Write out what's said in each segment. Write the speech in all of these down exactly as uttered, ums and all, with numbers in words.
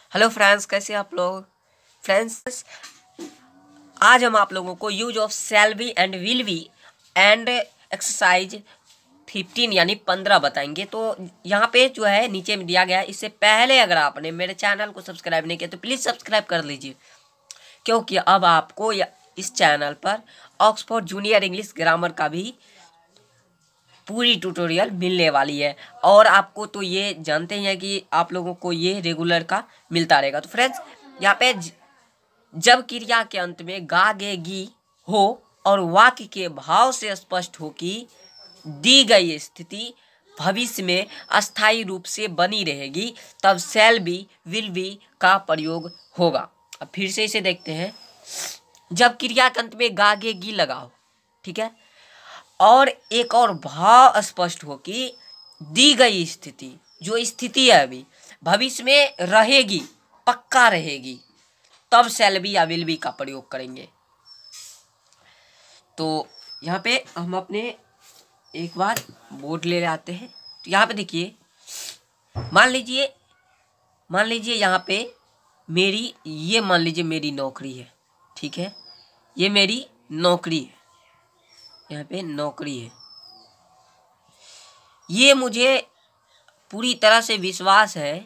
Hello friends, कैसे आप लोग। फ्रेंड्स, आज हम आप लोगों को use of shall be and will be and exercise fifteen यानी पंद्रह बताएंगे। तो यहाँ पे जो है नीचे में दिया गया है। इससे पहले अगर आपने मेरे चैनल को सब्सक्राइब नहीं किया तो प्लीज़ सब्सक्राइब कर लीजिए, क्योंकि अब आपको इस चैनल पर ऑक्सफोर्ड जूनियर इंग्लिश ग्रामर का भी पूरी ट्यूटोरियल मिलने वाली है। और आपको तो ये जानते ही हैं कि आप लोगों को ये रेगुलर का मिलता रहेगा। तो फ्रेंड्स, यहाँ पे जब क्रिया के अंत में गा गे गी हो और वाक्य के भाव से स्पष्ट हो कि दी गई स्थिति भविष्य में अस्थायी रूप से बनी रहेगी, तब शैल बी विल बी का प्रयोग होगा। अब फिर से इसे देखते हैं। जब क्रिया के अंत में गा गे गी लगाओ, ठीक है, और एक और भाव स्पष्ट हो कि दी गई स्थिति, जो स्थिति है अभी भविष्य में रहेगी, पक्का रहेगी, तब शैल बी या विल बी का प्रयोग करेंगे। तो यहाँ पे हम अपने एक बार बोर्ड ले आते हैं। तो यहाँ पे देखिए, मान लीजिए मान लीजिए यहाँ पे मेरी ये मान लीजिए मेरी नौकरी है, ठीक है, ये मेरी नौकरी है, यहाँ पे नौकरी है। ये मुझे पूरी तरह से विश्वास है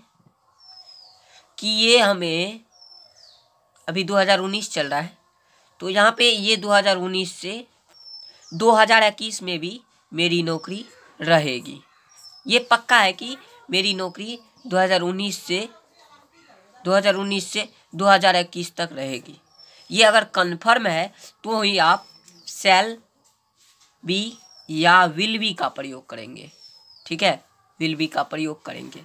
कि ये हमें अभी दो हज़ार उन्नीस चल रहा है, तो यहाँ पे ये दो हज़ार उन्नीस से दो हज़ार इक्कीस में भी मेरी नौकरी रहेगी। ये पक्का है कि मेरी नौकरी दो हज़ार उन्नीस से दो हज़ार उन्नीस से दो हज़ार इक्कीस तक रहेगी। ये अगर कन्फर्म है तो ही आप शैल बी या विल बी का प्रयोग करेंगे, ठीक है, विल बी का प्रयोग करेंगे।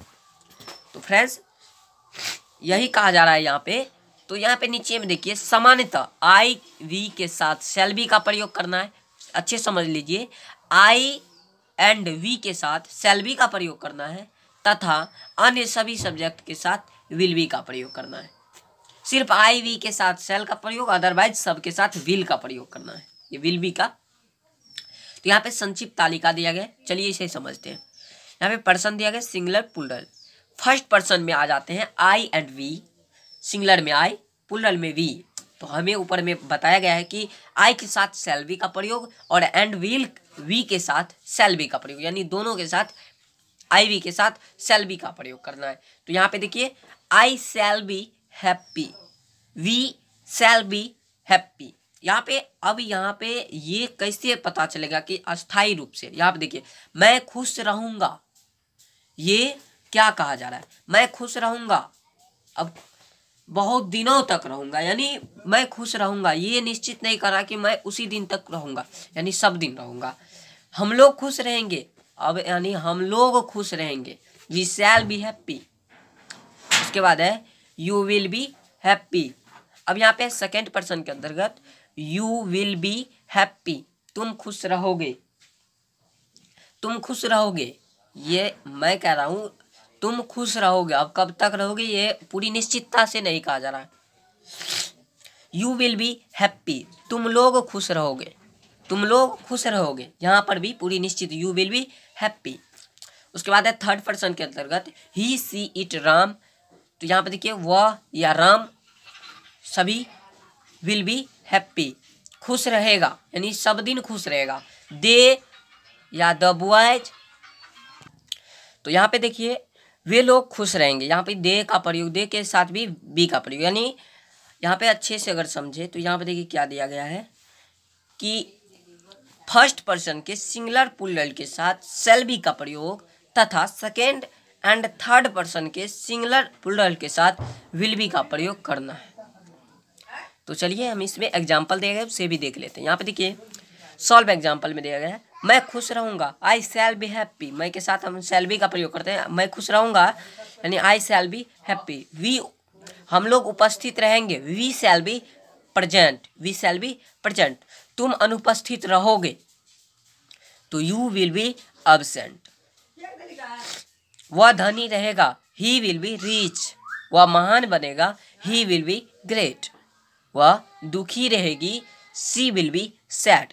तो फ्रेंड्स, यही कहा जा रहा है यहाँ पे। तो यहाँ पे नीचे में देखिए, सामान्यतः आई वी के साथ शैल बी का प्रयोग करना है। अच्छे समझ लीजिए, आई एंड वी के साथ शैल बी का प्रयोग करना है तथा अन्य सभी सब्जेक्ट के साथ विल बी का प्रयोग करना है। सिर्फ आई वी के साथ शैल का प्रयोग, अदरवाइज सबके साथ विल का प्रयोग करना है, ये विल बी का। तो यहाँ पे संक्षिप्त तालिका दिया गया, चलिए इसे समझते हैं। यहाँ पे पर्सन दिया गया सिंगुलर प्लूरल। फर्स्ट पर्सन में आ जाते हैं आई एंड वी, सिंगुलर में आई, प्लूरल में वी। तो हमें ऊपर में बताया गया है कि आई के साथ शैल बी का प्रयोग और एंड विल वी के साथ शैल बी का प्रयोग, यानी दोनों के साथ आई वी के साथ शैल बी का प्रयोग करना है। तो यहाँ पे देखिए, I shall be happy, we shall be happy. यहाँ पे अब यहाँ पे ये कैसे पता चलेगा कि अस्थायी रूप से। यहाँ पे देखिए, मैं खुश रहूंगा, ये क्या कहा जा रहा है, मैं खुश रहूंगा, अब बहुत दिनों तक रहूंगा, यानी मैं खुश रहूंगा, ये निश्चित नहीं करा कि मैं उसी दिन तक रहूंगा, यानी सब दिन रहूंगा। हम लोग खुश रहेंगे, अब यानी हम लोग खुश रहेंगे, वी शैल बी हैप्पी। उसके बाद है यू विल बी हैप्पी। अब यहाँ पे सेकेंड पर्सन के अंतर्गत यू विल बी हैप्पी, तुम खुश रहोगे, तुम खुश रहोगे, ये मैं कह रहा हूं, तुम खुश रहोगे। अब कब तक रहोगे ये पूरी निश्चितता से नहीं कहा जा रहा है। यू विल बी हैप्पी, तुम लोग खुश रहोगे, तुम लोग खुश रहोगे, यहाँ पर भी पूरी निश्चित, यू विल बी हैप्पी। उसके बाद है थर्ड पर्सन के अंतर्गत ही सी इट राम। तो यहाँ पर देखिए, वह या राम सभी विल बी हैप्पी, खुश रहेगा, यानी सब दिन खुश रहेगा। दे या द बॉयज, तो यहाँ पे देखिए वे लोग खुश रहेंगे, यहाँ पे दे का प्रयोग, दे के साथ भी बी का प्रयोग, यानी यहाँ पे अच्छे से अगर समझे तो यहाँ पे देखिए क्या दिया गया है कि फर्स्ट पर्सन के सिंगुलर प्लूरल के साथ शैल बी का प्रयोग तथा सेकेंड एंड थर्ड पर्सन के सिंगुलर प्लूरल के साथ विल बी का प्रयोग करना है। तो चलिए हम इसमें एग्जाम्पल दिया गया उसे भी देख लेते हैं। यहाँ पे देखिए, सॉल्व एग्जाम्पल में दिया गया है, मैं खुश रहूंगा, आई शैल बी हैप्पी, मैं के साथ हम शैल बी का प्रयोग करते हैं, मैं खुश रहूंगा यानी I shall be happy. We हम लोग उपस्थित रहेंगे, we shall be present, we shall be present. तुम अनुपस्थित रहोगे तो यू विल बी एब्सेंट। वह धनी रहेगा, ही विल बी रिच। वह महान बनेगा, ही विल बी ग्रेट। वह दुखी रहेगी, सी विल बी सैड।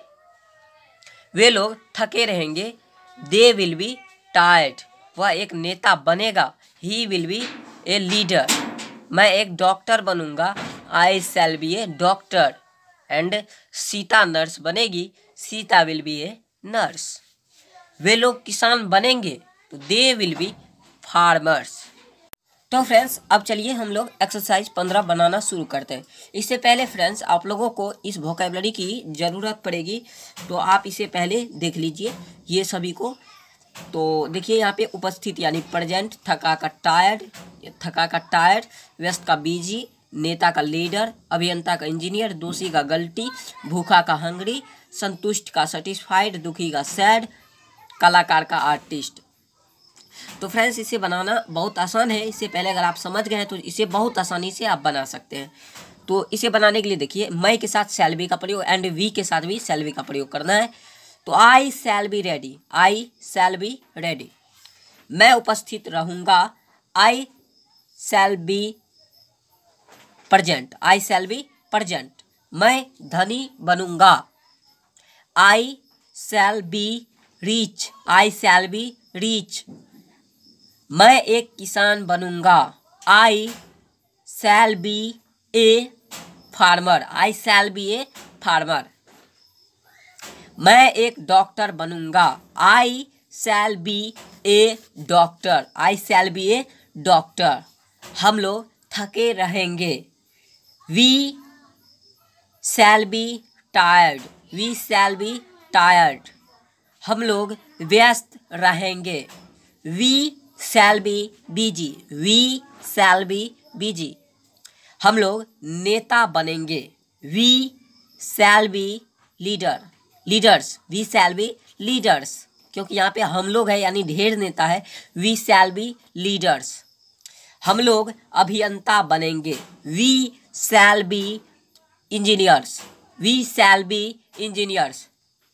वे लोग थके रहेंगे, दे विल बी टायर्ड। वह एक नेता बनेगा, he will be a leader, मैं एक डॉक्टर बनूंगा, I shall be a doctor. And Sita nurse बनेगी, Sita will be a nurse. वे लोग किसान बनेंगे तो दे विल बी फार्मर्स। तो फ्रेंड्स अब चलिए हम लोग एक्सरसाइज पंद्रह बनाना शुरू करते हैं। इससे पहले फ्रेंड्स आप लोगों को इस वोकैबुलरी की ज़रूरत पड़ेगी, तो आप इसे पहले देख लीजिए ये सभी को। तो देखिए यहाँ पे उपस्थित यानी प्रेजेंट, थका का टायर्ड, थका का टायर्ड, व्यस्त का बिजी, नेता का लीडर, अभियंता का इंजीनियर, दोषी का गलती, भूखा का हंग्री, संतुष्ट का सेटिस्फाइड, दुखी का सैड, कलाकार का आर्टिस्ट। तो फ्रेंड्स इसे बनाना बहुत आसान है। इससे पहले अगर आप समझ गए हैं तो इसे बहुत आसानी से आप बना सकते हैं। तो इसे बनाने के लिए देखिए मैं के साथ शैल बी का प्रयोग एंड वी के साथ भी शैल बी का प्रयोग करना है। तो I shall be ready, I shall be ready. मैं उपस्थित रहूँगा, I shall be present, I shall be present. मैं धनी बनूंगा, I shall be rich, I shall be rich. मैं एक किसान बनूंगा, I shall be a farmer, I shall be a farmer. मैं एक डॉक्टर बनूंगा, I shall be a doctor, I shall be a doctor. हम लोग थके रहेंगे, we shall be tired, we shall be tired. हम लोग व्यस्त रहेंगे, we shall be busy, we shall be busy. हम लोग नेता बनेंगे, we shall be leader, leaders, we shall be leaders. क्योंकि यहाँ पे हम लोग है यानी ढेर नेता है, वी शैल बी लीडर्स। हम लोग अभियंता बनेंगे, we shall be engineers, we shall be engineers.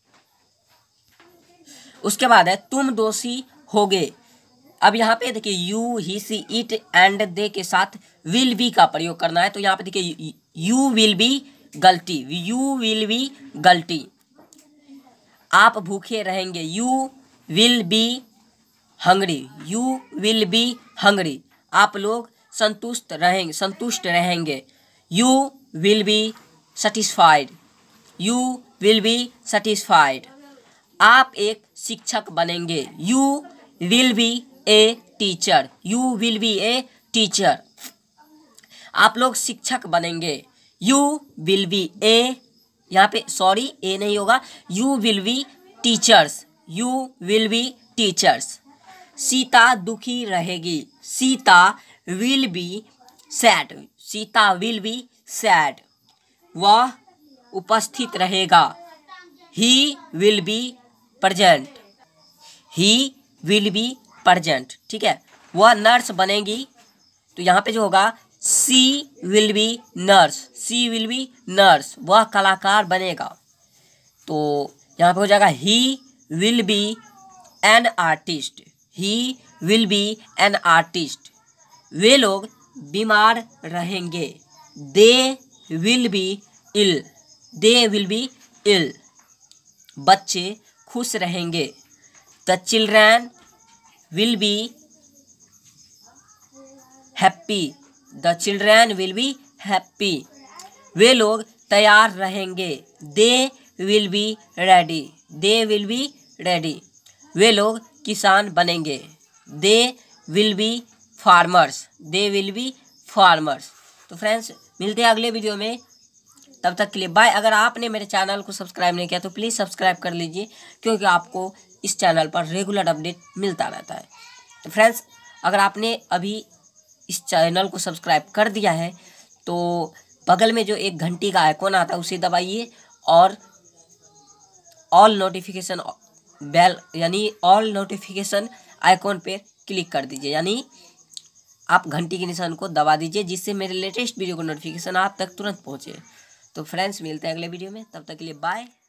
उसके बाद है तुम दोषी होगे। अब यहाँ पे देखिए you, he, she, it and they के साथ विल बी का प्रयोग करना है। तो यहाँ पे देखिए यू विल बी गलती, यू विल बी गलती। आप भूखे रहेंगे, you will be hungry, you will be hungry. आप लोग संतुष्ट रहेंगे, संतुष्ट रहेंगे, you will be satisfied, you will be satisfied. आप एक शिक्षक बनेंगे, you will be a teacher, you will be a teacher. आप लोग शिक्षक बनेंगे, यू विल बी ए, यहाँ पे सॉरी ए नहीं होगा, you will be teachers, you will be teachers. Sita दुखी रहेगी, Sita will be sad, Sita will be sad. वह उपस्थित रहेगा, he will be present, he will be present. ठीक है। वह नर्स बनेगी, तो यहाँ पे जो होगा she will be nurse, she will be nurse. वह कलाकार बनेगा, तो यहाँ पे हो जाएगा he will be an artist, he will be an artist. वे लोग बीमार रहेंगे, they will be ill, they will be ill. बच्चे खुश रहेंगे, the children will be happy, the children will be happy. वे लोग तैयार रहेंगे, they will be ready, they will be ready. वे लोग किसान बनेंगे, they will be farmers, they will be farmers. तो फ्रेंड्स मिलते हैं अगले वीडियो में, तब तक के लिए बाय। अगर आपने मेरे चैनल को सब्सक्राइब नहीं किया तो प्लीज़ सब्सक्राइब कर लीजिए, क्योंकि आपको इस चैनल पर रेगुलर अपडेट मिलता रहता है। तो फ्रेंड्स अगर आपने अभी इस चैनल को सब्सक्राइब कर दिया है तो बगल में जो एक घंटी का आइकॉन आता है उसे दबाइए और ऑल नोटिफिकेशन बेल यानी ऑल नोटिफिकेशन आइकॉन पे क्लिक कर दीजिए, यानी आप घंटी के निशान को दबा दीजिए, जिससे मेरे लेटेस्ट वीडियो को नोटिफिकेशन आप तक तुरंत पहुँचे। तो फ्रेंड्स मिलते हैं अगले वीडियो में, तब तक के लिए बाय।